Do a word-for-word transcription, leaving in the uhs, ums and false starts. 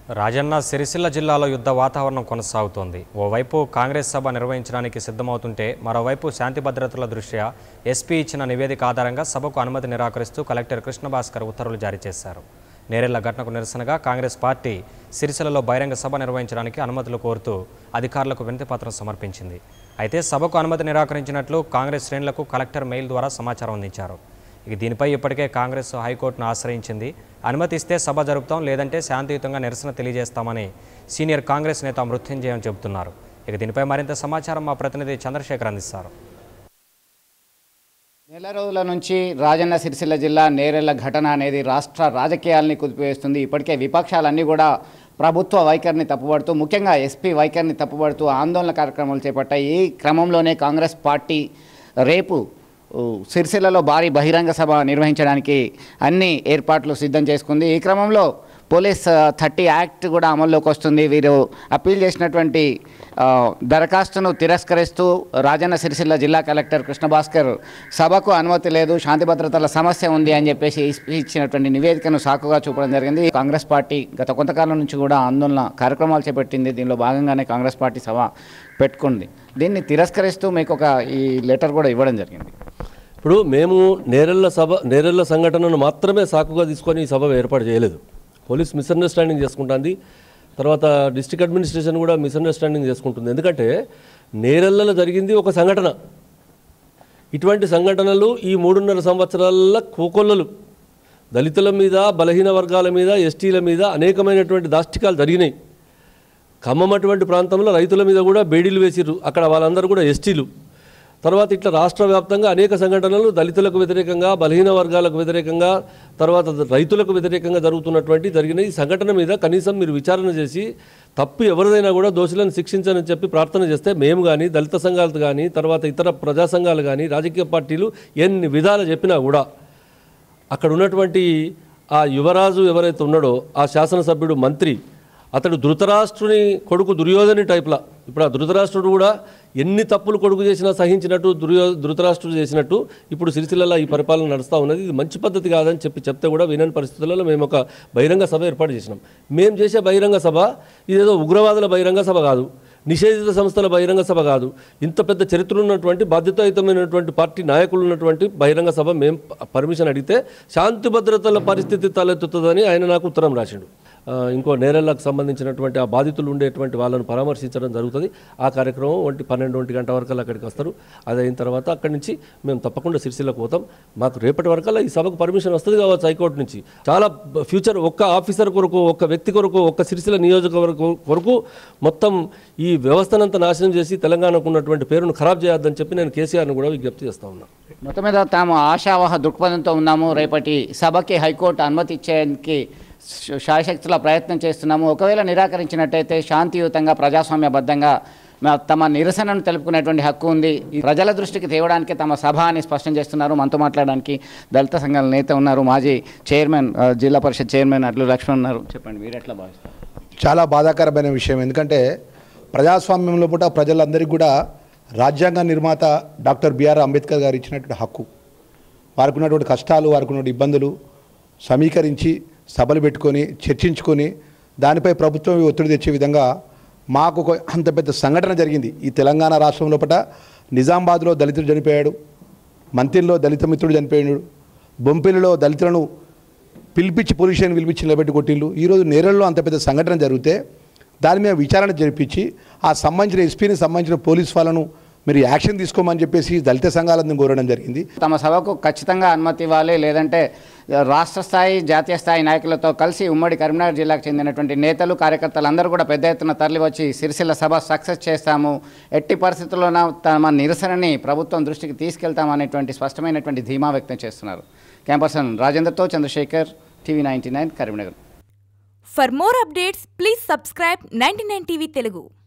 రాజన్న సిరిసిల్ల జిల్లాలో యుద్ధ వాతావరణం కొనసాగుతోంది. ఓవైపు కాంగ్రెస్ సభ నిర్వహించడానికి సిద్ధమవుతుంటే మరోవైపు శాంతి భద్రతల దృష్ట్యా ఎస్పీ ఇచ్చిన నివేదిక ఆధారంగా సభకు అనుమతి నిరాకరిస్తూ కలెక్టర్ కృష్ణభాస్కర్ ఉత్తర్వులు జారీ చేశారు. నేరెళ్ల ఘటనకు నిరసనగా కాంగ్రెస్ పార్టీ సిరిసిల్లలో బహిరంగ సభ నిర్వహించడానికి అనుమతులు కోరుతూ అధికారులకు వినతిపత్రం సమర్పించింది. అయితే సభకు అనుమతి నిరాకరించినట్లు కాంగ్రెస్ శ్రేణులకు కలెక్టర్ మెయిల్ ద్వారా సమాచారం అందించారు. ఇక దీనిపై ఇప్పటికే కాంగ్రెస్ హైకోర్టును ఆశ్రయించింది. అనుమతిస్తే సభ జరుపుతాం, లేదంటే శాంతియుతంగా నిరసన తెలియజేస్తామని సీనియర్ కాంగ్రెస్ నేత మృత్యుంజయం చెబుతున్నారు. ఇక దీనిపై మరింత సమాచారం మా ప్రతినిధి చంద్రశేఖర్ అందిస్తారు. నెల రోజుల నుంచి రాజన్న సిరిసిల్ల జిల్లా నేరెళ్ల ఘటన అనేది రాష్ట్ర రాజకీయాలని కుదిపివేస్తుంది. ఇప్పటికే విపక్షాలన్నీ కూడా ప్రభుత్వ వైఖరిని తప్పుపడుతూ, ముఖ్యంగా ఎస్పీ వైఖరిని తప్పుపడుతూ ఆందోళన కార్యక్రమాలు చేపట్టాయి. ఈ క్రమంలోనే కాంగ్రెస్ పార్టీ రేపు సిరిసిల్లలో భారీ బహిరంగ సభ నిర్వహించడానికి అన్ని ఏర్పాట్లు సిద్ధం చేసుకుంది. ఈ క్రమంలో పోలీస్ థర్టీ యాక్ట్ కూడా అమల్లోకి వస్తుంది. వీరు అప్పీల్ చేసినటువంటి దరఖాస్తును తిరస్కరిస్తూ రాజన్న సిరిసిల్ల జిల్లా కలెక్టర్ కృష్ణభాస్కర్ సభకు అనుమతి లేదు, శాంతి భద్రతల సమస్య ఉంది అని చెప్పేసి ఇచ్చినటువంటి నివేదికను సాకుగా చూపడం జరిగింది. కాంగ్రెస్ పార్టీ గత కొంతకాలం నుంచి కూడా ఆందోళన కార్యక్రమాలు చేపట్టింది. దీనిలో భాగంగానే కాంగ్రెస్ పార్టీ సభ పెట్టుకుంది. దీన్ని తిరస్కరిస్తూ మీకు ఒక ఈ లెటర్ కూడా ఇవ్వడం జరిగింది. ఇప్పుడు మేము నేరెళ్ల సభ నేరెళ్ల సంఘటనను మాత్రమే సాకుగా తీసుకొని ఈ సభ ఏర్పాటు చేయలేదు. పోలీస్ మిస్అండర్స్టాండింగ్ చేసుకుంటుంది, తర్వాత డిస్ట్రిక్ట్ అడ్మినిస్ట్రేషన్ కూడా మిస్అండర్స్టాండింగ్ చేసుకుంటుంది. ఎందుకంటే నేరెళ్లలో జరిగింది ఒక సంఘటన. ఇటువంటి సంఘటనలు ఈ మూడున్నర సంవత్సరాల కోకొల్లలు దళితుల మీద, బలహీన వర్గాల మీద, ఎస్టీల మీద అనేకమైనటువంటి దాష్టికాలు జరిగినాయి. ఖమ్మం అటువంటి ప్రాంతంలో రైతుల మీద కూడా బేడీలు వేసిర్రు. అక్కడ వాళ్ళందరూ కూడా ఎస్టీలు. తర్వాత ఇట్లా రాష్ట్ర వ్యాప్తంగా అనేక సంఘటనలు దళితులకు వ్యతిరేకంగా, బలహీన వర్గాలకు వ్యతిరేకంగా, తర్వాత రైతులకు వ్యతిరేకంగా జరుగుతున్నటువంటి జరిగిన ఈ సంఘటన మీద కనీసం మీరు విచారణ చేసి తప్పు ఎవరిదైనా కూడా దోషులను శిక్షించని చెప్పి ప్రార్థన చేస్తే మేము కానీ, దళిత సంఘాలు కానీ, తర్వాత ఇతర ప్రజా సంఘాలు కానీ, రాజకీయ పార్టీలు ఎన్ని విధాలు చెప్పినా కూడా అక్కడ ఉన్నటువంటి ఆ యువరాజు ఎవరైతే ఉన్నాడో ఆ శాసనసభ్యుడు మంత్రి అతడు ధృతరాష్ట్రుని కొడుకు దుర్యోధని టైప్లా. ఇప్పుడు ఆ ధృతరాష్ట్రుడు కూడా ఎన్ని తప్పులు కొడుకు చేసినా సహించినట్టు దుర్యో ధృతరాష్ట్రుడు చేసినట్టు ఇప్పుడు సిరిసిల్లలో ఈ పరిపాలన నడుస్తూ ఉన్నది. ఇది మంచి పద్ధతి కాదని చెప్పి చెప్తే కూడా వినని పరిస్థితులలో మేము ఒక బహిరంగ సభ ఏర్పాటు చేసినాం. మేము చేసే బహిరంగ సభ ఇదేదో ఉగ్రవాదుల బహిరంగ సభ కాదు, నిషేధిత సంస్థల బహిరంగ సభ కాదు. ఇంత పెద్ద చరిత్ర ఉన్నటువంటి బాధ్యతాయుతమైనటువంటి పార్టీ నాయకులు ఉన్నటువంటి బహిరంగ సభ మేము పర్మిషన్ అడిగితే శాంతి భద్రతల పరిస్థితి తలెత్తుతుందని ఆయన నాకు ఉత్తరం రాసిండు. ఇంకో నేరెళ్లకు సంబంధించినటువంటి ఆ బాధితులు ఉండేటువంటి వాళ్ళను పరామర్శించడం జరుగుతుంది. ఆ కార్యక్రమం ఒంటి పన్నెండు ఒంటి గంట వరకు అక్కడికి వస్తారు. అది అయిన తర్వాత అక్కడి నుంచి మేము తప్పకుండా సిరిసిల్లకు పోతాం. మాకు రేపటి వరకల్లా ఈ సభకు పర్మిషన్ వస్తుంది కావచ్చు హైకోర్టు నుంచి. చాలా ఫ్యూచర్ ఒక్క ఆఫీసర్ కొరకు, ఒక్క వ్యక్తి కొరకు, ఒక్క సిరిసిల్ల నియోజకవర్గం కొరకు మొత్తం ఈ వ్యవస్థనంతా నాశనం చేసి తెలంగాణకు ఉన్నటువంటి పేరును ఖరాబ్ చేయొద్దని చెప్పి నేను కేసీఆర్ను కూడా విజ్ఞప్తి చేస్తూ ఉన్నాను. మొత్తం మీద తాము ఆశావహ దృక్పథంతో ఉన్నాము. రేపటి సభకి హైకోర్టు అనుమతి ఇచ్చేందుకు శాయశక్తుల ప్రయత్నం చేస్తున్నాము. ఒకవేళ నిరాకరించినట్టయితే శాంతియుతంగా, ప్రజాస్వామ్యబద్ధంగా తమ నిరసనను తెలుపుకునేటువంటి హక్కు ఉంది. ప్రజల దృష్టికి తేవడానికి తమ సభ అని స్పష్టం చేస్తున్నారు. మనతో మాట్లాడడానికి దళిత సంఘాల నేత ఉన్నారు, మాజీ చైర్మన్, జిల్లా పరిషత్ చైర్మన్ అడ్లు లక్ష్మణ్ ఉన్నారు. చెప్పండి, మీరు ఎట్లా భావిస్తారు? చాలా బాధాకరమైన విషయం. ఎందుకంటే ప్రజాస్వామ్యంలో పూట ప్రజలందరికీ కూడా రాజ్యాంగ నిర్మాత డాక్టర్ బిఆర్ అంబేద్కర్ గారు ఇచ్చినటువంటి హక్కు, వారికి ఉన్నటువంటి కష్టాలు, వారికి ఉన్నటువంటి ఇబ్బందులు సమీకరించి సభలు పెట్టుకొని చర్చించుకొని దానిపై ప్రభుత్వం ఒత్తిడి తెచ్చే విధంగా మాకు అంత పెద్ద సంఘటన జరిగింది. ఈ తెలంగాణ రాష్ట్రం లోపల నిజామాబాద్లో దళితుడు చనిపోయాడు, మంతిల్లో దళిత మిత్రుడు చనిపోయాడు, బొంపిలిలో దళితులను పిలిపించి పోలీసులను పిలిపించి నిలబెట్టి కొట్టిళ్ళు. ఈరోజు నేరెళ్లలో అంత పెద్ద సంఘటన జరిగితే దాని మీద విచారణ జరిపించి ఆ సంబంధించిన ఎస్పీని, సంబంధించిన పోలీస్ వాళ్ళను మీరు యాక్షన్ తీసుకోమని చెప్పేసి దళిత సంఘాలను కోరడం జరిగింది. తమ సభకు ఖచ్చితంగా అనుమతి ఇవ్వాలి, లేదంటే రాష్ట్ర స్థాయి, జాతీయ స్థాయి నాయకులతో కలిసి ఉమ్మడి కరీంనగర్ జిల్లాకు చెందినటువంటి నేతలు, కార్యకర్తలు అందరూ కూడా పెద్ద ఎత్తున తరలి వచ్చి సిరిసిల్ల సభ సక్సెస్ చేస్తాము, ఎట్టి పరిస్థితుల్లోనూ తమ నిరసనని ప్రభుత్వం దృష్టికి తీసుకెళ్తామనేటువంటి స్పష్టమైనటువంటి ధీమా వ్యక్తం చేస్తున్నారు. క్యాంపర్సన్ రాజేందర్తో Chandrashekar, TV ninety nine, Karimnagar. For more updates, please subscribe ninety-nine T V Telugu.